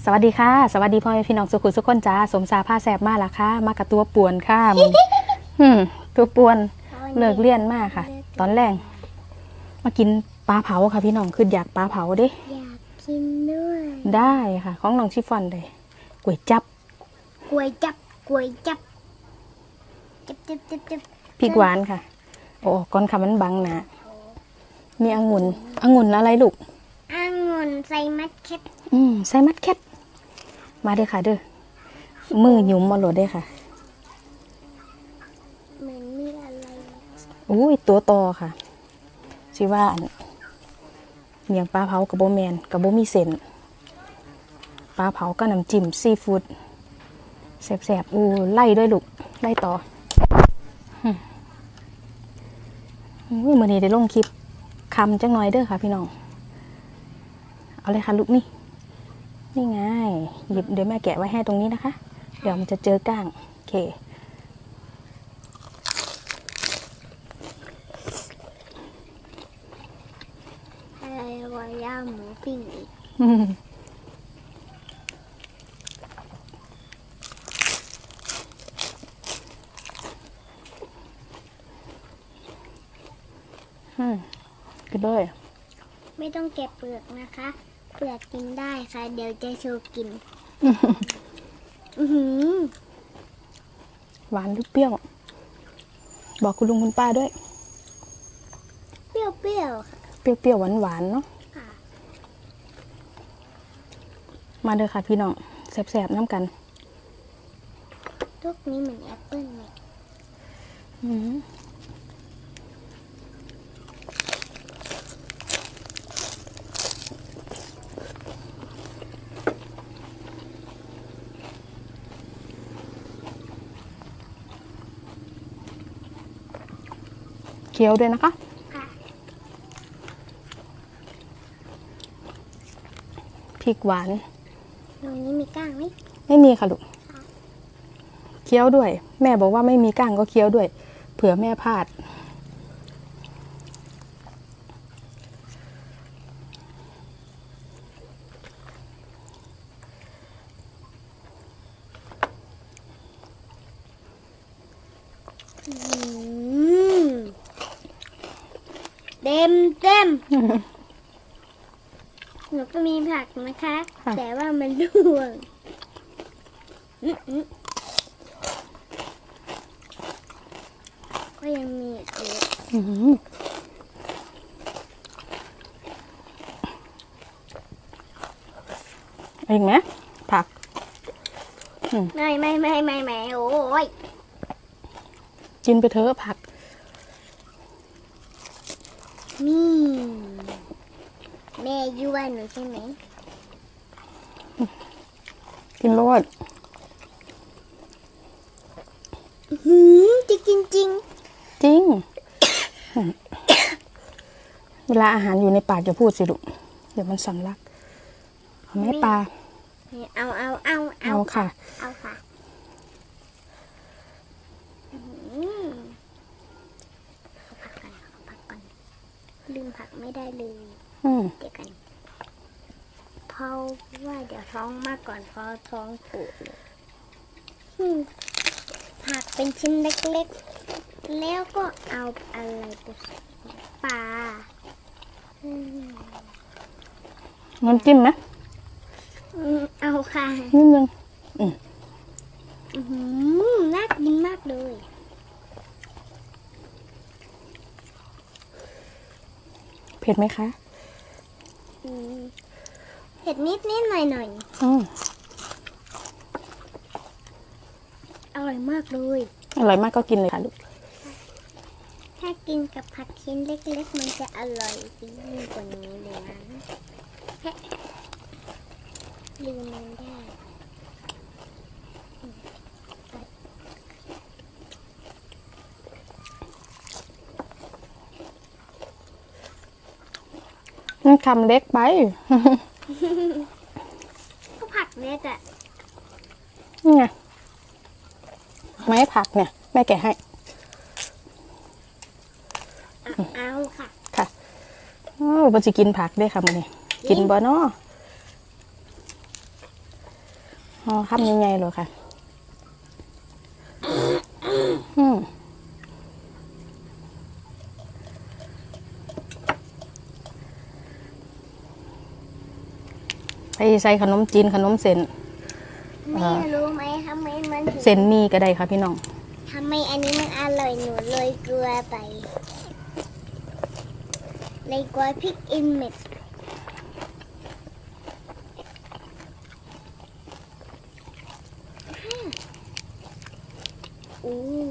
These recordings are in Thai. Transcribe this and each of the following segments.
สวัสดีค่ะสวัสดีพ่อแม่พี่น้องสุขุมสุขคนจ้าสมสาผ้าแสบมากละค่ะมากับตัวป่วนค่ะมึงตัวป่วนเลิกเรียนมากค่ะ ตอนแรกมากินปลาเผาค่ะพี่น้องคืออยากปลาเผาเด้อยากกินด้วยได้ค่ะของน้องชิฟฟ่อนเลยก๋วยจับก๋วยจับจับพริกหวานค่ะโอ้ก้อนคำมันบังนะมีองุ่นอะไรลูกองุ่นใส่มัดแคทใส่มัดแคทมาเด้อค่ะเด้อมือหยุ่มมาโหลดได้ค่ะเหมือนมีอะไรอุ้ยตัวโตค่ะชิว่าเมียงปลาเผากับโบแมนกับโบมีเส้นปลาเผาก็น้ำจิ้มซีฟู้ดแสบๆไล่ด้วยลูกไล่ต่อมื้อนี้ได้ลงคลิปคำจังหน่อยเด้อค่ะพี่น้องเอาเลยค่ะลูกนี่ไงหยิบเดี๋ยวแม่แกะไว้ให้ตรงนี้นะคะเดี๋ยวมันจะเจอก้างโอเคอะไรวะย่าหมูปิ้งอีกกินเลยไม่ต้องแกะเปลือกนะคะเปลือกกินได้ค่ะเดี๋ยวจะโชว์กินหวานหรือเปรี้ยวบอกคุณลุงคุณป้าด้วยเปรี้ยวค่ะเปรี้ยวหวานเนาะมาเด้อค่ะพี่น้องแสบๆน้ำกันลูกนี้เหมือนแอปเปิ้ลไหมเคี้ยวด้วยนะคะพริกหวานตรงนี้มีก้างไหมไม่มีค่ะลูกเคี้ยวด้วยแม่บอกว่าไม่มีก้างก็เคี้ยวด้วยเผื่อแม่พลาดเต็มหนูก็มีผักนะคะแต่ว่ามันร่วงก็ยังมีอีกไหมผักไม่โอ้ยกินไปเถอะผักนี่แม่ยั่วหนูใช่ไหมกินโลดจะกินจริงเวลาอาหารอยู่ในปากอย่าพูดสิลูกเดี๋ยวมันสำลักเอาไหมปลาเอาค่ะเอาค่ะผักก่อนลืมผักไม่ได้เลยเดี๋ยวกันเพราะว่าเดี๋ยวท้องมากก่อนเพราะท้องปูดเลยผักเป็นชิ้นเล็กๆแล้วก็เอาอะไรไปปลาน้ำจิ้มไหมเอาค่ะนิดนึงน่ากินมากเลยเผ็ดไหมคะเผ็ดนิดหน่อยอร่อยมากเลยอร่อยมากก็กินเลยค่ะลูกถ้ากินกับผักชิ้นเล็กๆมันจะอร่อยยิ่งกว่านี้เลยนะลืมมันได้คำเล็กไปก็ผักเล็กอ่ะนี่ไงไม่ผักเนี่ยแม่แกะให้เอาค่ะค่ะบ่สิกินผักได้ค่ะมื้อนี้กินบ่เนาะอ๋อครับยังไงเหรอคะไปใส่ขนมจีนขนมเส้นแม่รู้ไหมทำไมมันถึงเส้นหมี่ก็ได้ค่ะพี่น้องทำไมอันนี้มันอร่อยหนูโรยเกลือไปเลยกลัวพริกอิมเม็ดอู้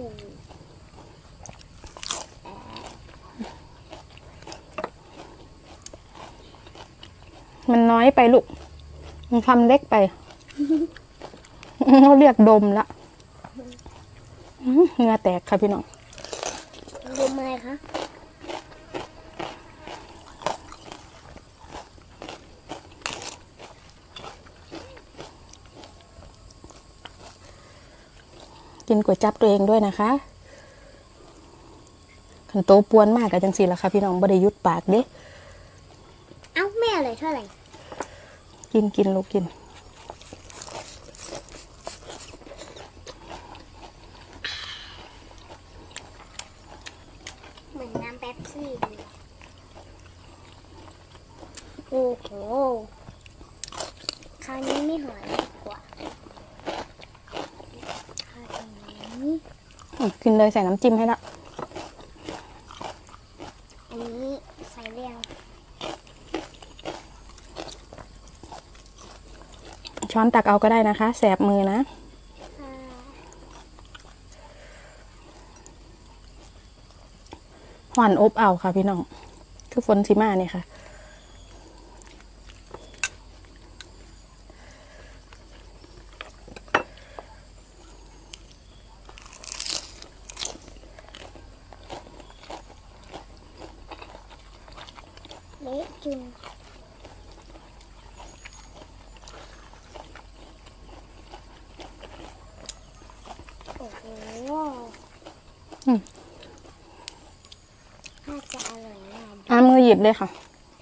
มันน้อยไปลูก มันคำเล็กไป เขาเรียกดมละเหงื่อแตกค่ะพี่น้องดูอะไรคะกินก๋วยจั๊บตัวเองด้วยนะคะขันโตปวนมากกับจังสีละค่ะพี่น้องบ่ได้ยุดปากเด้เอ้าแม่อะไรเท่าไหร่กินลูกกินเหมือนน้ำเป๊ปซี่เลยโอ้โหคราวนี้ไม่หอยดีกว่าคราวนี้กินเลยใส่น้ำจิ้มให้ละอันนี้ใส่เรียงช้อนตักเอาก็ได้นะคะแสบมือนะค่ะหวานอบเอาค่ะพี่น้อง คือฝนสิมาเนี่ยค่ะเละจุงโอ้โหอืมน่าจะอร่อยแน่มือหยิบเลยค่ะ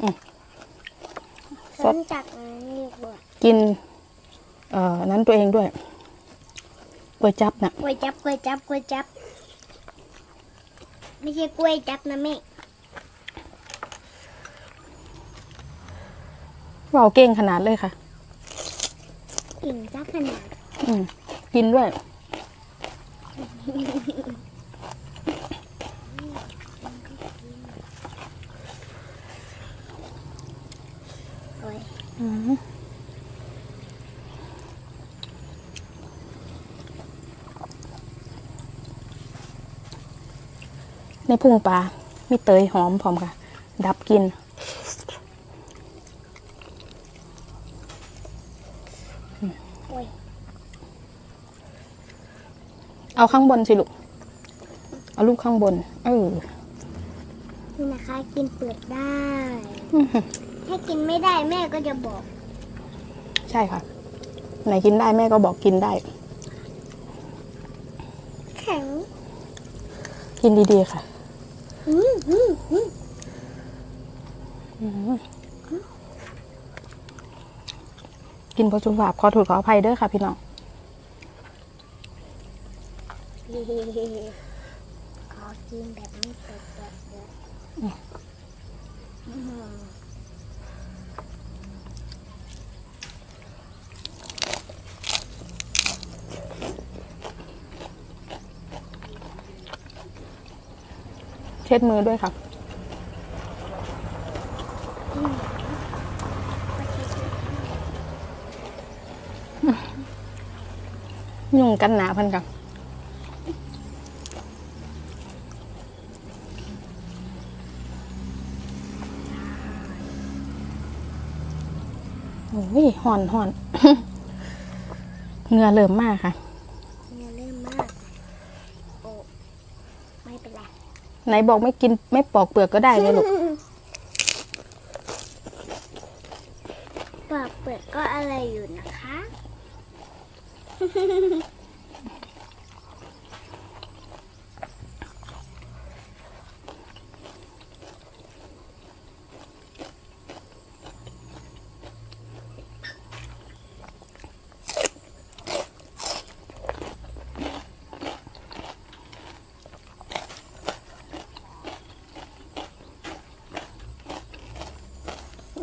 สดต้นจากนี้บดกิน นั้นตัวเองด้วยก๋วยจั๊บน่ะกล้วยจับกล้วยจับกล้วยจับ ไม่ใช่กล้วยจับนะแม่เบาเก่งขนาดเลยค่ะกิ่งจับขนาดกินด้วยโอ้ยในพุงปลา มีเตยหอมพร้อมค่ะ ดับกลินโอ้ยเอาข้างบนสิลูก เอาลูกข้างบนนี่นะคะกินเปลือกได้ ถ้ากินไม่ได้แม่ก็จะบอกใช่ค่ะ ไหนกินได้แม่ก็บอกกินได้แข็งกินดีๆค่ะอืมอืมอืมกินพอสุภาพขอโทษขออภัยเด้อค่ะพี่น้องขอกินแบบไม่เปิดเลยเช็ดมือด้วยค่ะ ยุ่งกันหนาเพันค่ะโอ้ยห่อน เหงื่อเริ่มมากค่ะเนี่ยเริ่มมากโอ้ไม่เป็นไรไหนบอกไม่กินไม่ปอกเปลือกก็ได้เลยลูกปอกเปลือกก็อะไรอยู่นะคะ อ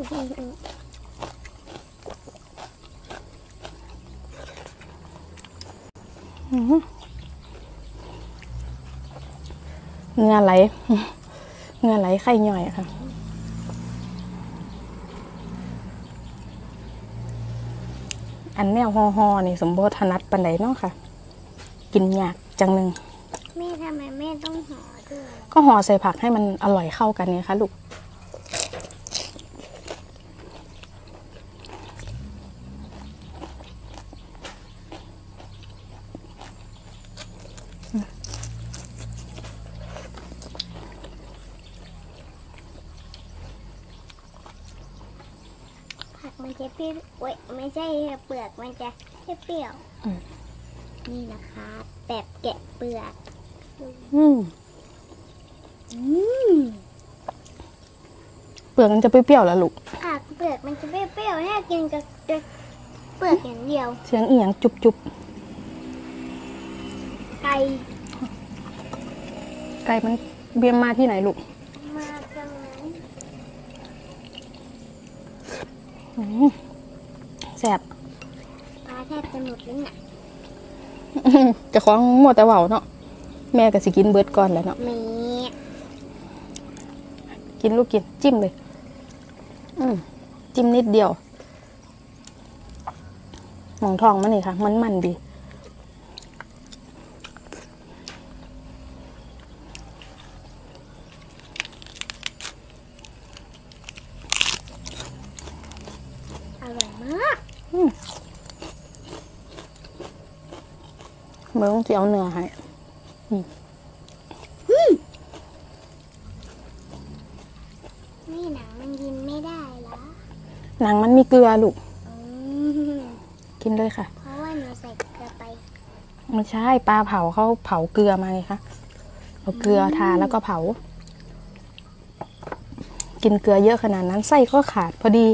เนื้อไหลเนื้อไหลไข่ย่อยอะค่ะอันแนวห่อๆนี่สมบูรณ์ถนัดปานใดเนาะค่ะ กินยากจังหนึ่งแม่ทำไมแม่ต้องห่อด้วยก็ห่อใส่ผักให้มันอร่อยเข้ากันเนี่ยค่ะลูกผักมันจะเปรี้ยวโอ๊ยไม่ใช่เปลือกมันจะเปรี้ยวนี่นะคะแบบแกะเปลือกเปลือกมันจะเปรี้ยวๆแล้วลูกผักเปลือกมันจะเปรี้ยวๆถ้ากินกับเปลือกอย่างเดียวเสียงเอียงจุบไก่ๆไก่มันเบียมมาที่ไหนลูกมาจังนั้นแซ่บปลาแทบจะหมดแล้วเนี่ยจะคล้องหมดแต่เบาเนาะแม่ก็สิกินเบิดก่อนแหล้วเนาะมีกินลูกกินจิ้มเลยจิ้มนิดเดียวหมองทองมันนี่ค่ะมันดีอร่อยมากเมื่อต้องเอาเนื้อให้นี่หนังมันกินไม่ได้เหรอหนังมันมีเกลือลูกอืมกินเลยค่ะเพราะว่าหนูใส่เกลือไปไม่ใช่ปลาเผาเขาเผาเกลือมาไงคะเอาเกลือทาแล้วก็เผา กินเกลือเยอะขนาดนั้นไส้ก็ขาดพอดี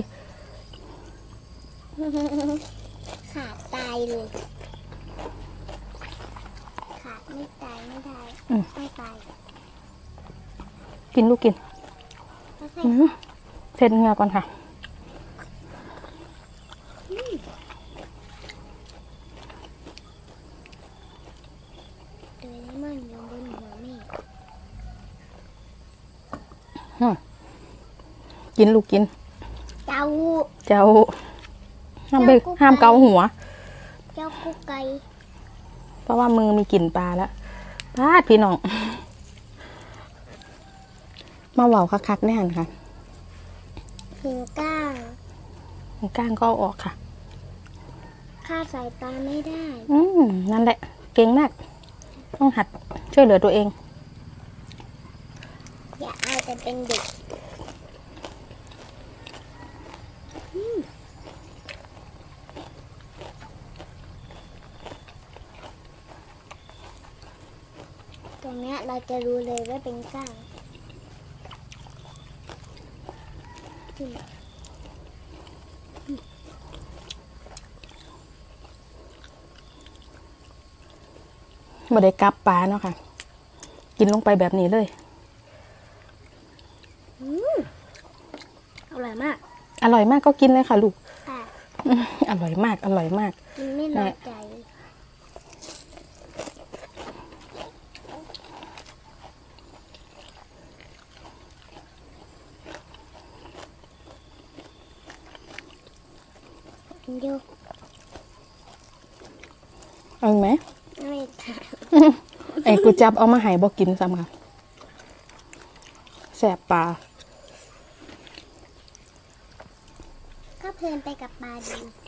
ขาดตายเลย ขาดไม่ตายไม่ได้ไม่ตายกินลูกกินแล้วใส่เช็ดเหงื่อก่อนค่ะโดยเลมอนอยู่บนหัวแม่กินลูกกินเจ้าเจ้าห้ามเกาหัวเจ้ากุ๊กไก่เพราะว่ามือมีกลิ่นปลาแล้วปลาดพี่น้อง มาเหว่าคักๆแน่นค่ะหิวก้างก้างก็เอาออกค่ะฆ่าสายตาไม่ได้นั่นแหละ เก่งมาก ต้องหัดช่วยเหลือตัวเองอย่าเอาแต่เป็นเด็กตรงเนี้ยเราจะรู้เลยว่าเป็นก้างบ่ได้กลับปลาเนาะค่ะ กินลงไปแบบนี้เลยอร่อยมากอร่อยมากก็กินเลยค่ะลูกค่ะอร่อยมาก อร่อยมากกินไม่น้อยใจกินเดียวเอาอีกไหมไม่ค่ะไอ้กูจับเอามาให้บ่กินซ้ำค่ะแสบปลาก็เพลินไปกับปลาดี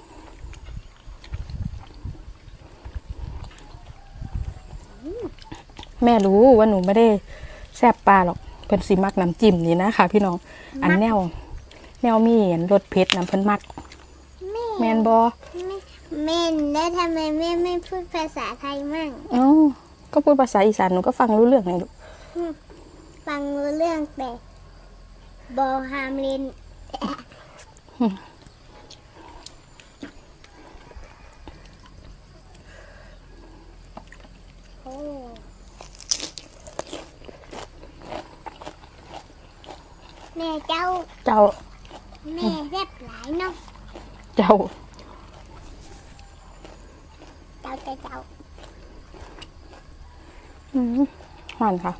แม่รู้ว่าหนูไม่ได้แสบปลาหรอกเป็นสีมักน้ำจิ้มนี่นะคะพี่น้องอันแนวมีเห็นรสเผ็ดน้ำเพิ่นมัก แมนบอแม่แล้วทำไมแม่ไม่พูดภาษาไทยมั่งอ๋อก็พูดภาษาอีสานหนูก็ฟังรู้เรื่องไงลูกฟังรู้เรื่องแต่บอฮามลินโอ้แม่เจ้าเจ้าแม่ายเนาะเจ้าเจ้าหวานค่ะ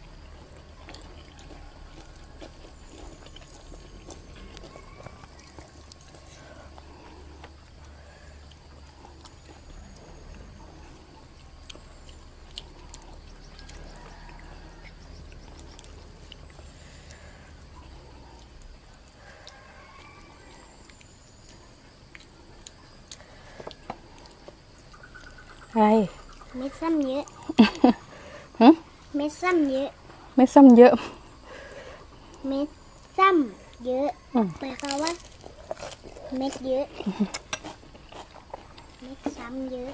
อะไรเม็ดซ้ำเยอะหึเม็ดซ้ำเยอะไม่ซ้ำเยอะเม็ดซ้ำเยอะอืมหมายความว่าเม็ดเยอะ เม็ดซ้ำเยอะ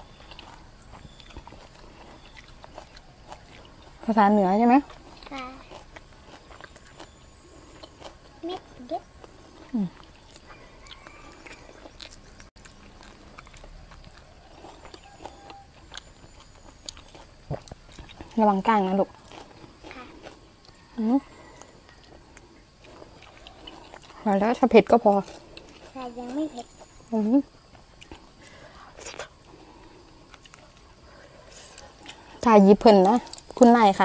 ภาษาเหนือใช่ไหมค่ะเม็ดเยอะระวังก้างนะลูกค่ะพอแล้วถ้าเผ็ดก็พอแต่ยังไม่เผ็ดถ้ายิบเพิ่นนะ คุณนายค่ะ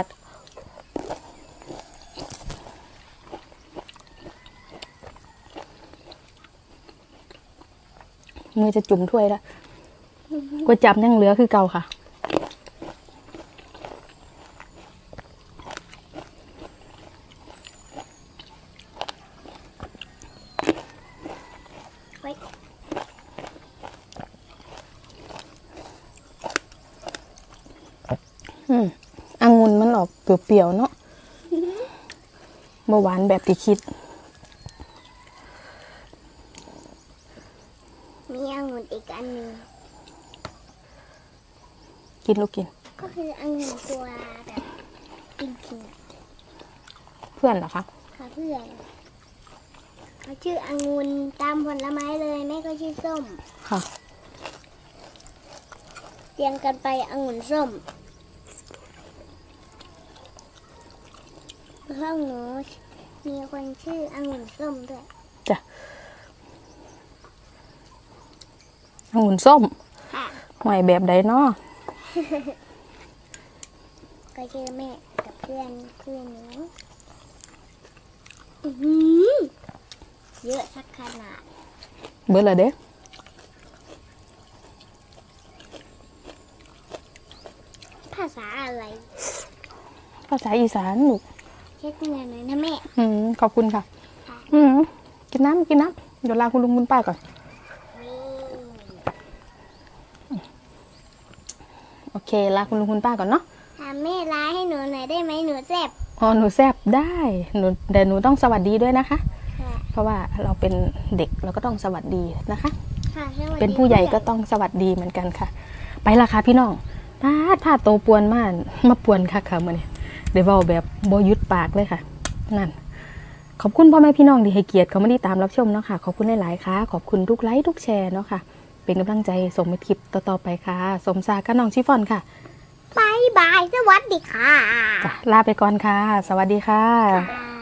มือจะจุ่มถ้วยแล้วก๋วยจับยังเหลือคือเก่าค่ะไว้องุ่นมันออกเปรี้ยวๆเนาะเมื่อหวานแบบที่คิดมีองุ่นอีกอันหนึ่งกินลูกกินก็คือองุ่นตัวแบบกินจริงเพื่อนเหรอคะค่ะเพื่อนเขาชื่อองุ่นตามผลไม้เลยแม่ก็ชื่อส้มค่ะเรียงกันไปองุ่นส้มห้องหนูมีคนชื่อองุ่นส้มด้วยจ้ะองุ่นส้มค่ะหอยแบบใดเนาะก็ชื่อแม่กับเพื่อนหนูอื้อหือเยอะสักขนาดเบิดเลยเด้ภาษาอะไรภาษาอีสานลูกเช็ดเงินหน่อยนะแม่ขอบคุณค่ะค่ะกินน้ำกินน้ำเดี๋ยวลาคุณลุงคุณป้าก่อนนี่โอเคลาคุณลุงคุณป้าก่อนเนาะถามแม่ร้ายให้หนูหน่อยได้ไหมหนูแซ่บอ๋อหนูแซบได้แต่หนูต้องสวัสดีด้วยนะคะค่ะเพราะว่าเราเป็นเด็กเราก็ต้องสวัสดีนะคะค่ะสวัสดีเป็นผู้ใหญ่ก็ต้องสวัสดีเหมือนกันค่ะ ไปละค่ะพี่น้องพาโตปวนมาปวนค่ะค่ะมื่อนี้เดี๋ยวเว้าแบบโบยุดปากเลยค่ะ นั่น ขอบคุณพ่อแม่พี่น้องที่ให้เกียรติเขามาติดตามรับชมเนาะค่ะ ขอบคุณหลายๆค่ะ ขอบคุณทุกไลค์ทุกแชร์เนาะค่ะ เป็นกำลังใจส่งมาคลิปต่อๆไปค่ะ สมซากับน้องชิฟอนค่ะบายบายสวัสดีค่ะจ้ะลาไปก่อนค่ะ สวัสดีค่ะค่ะ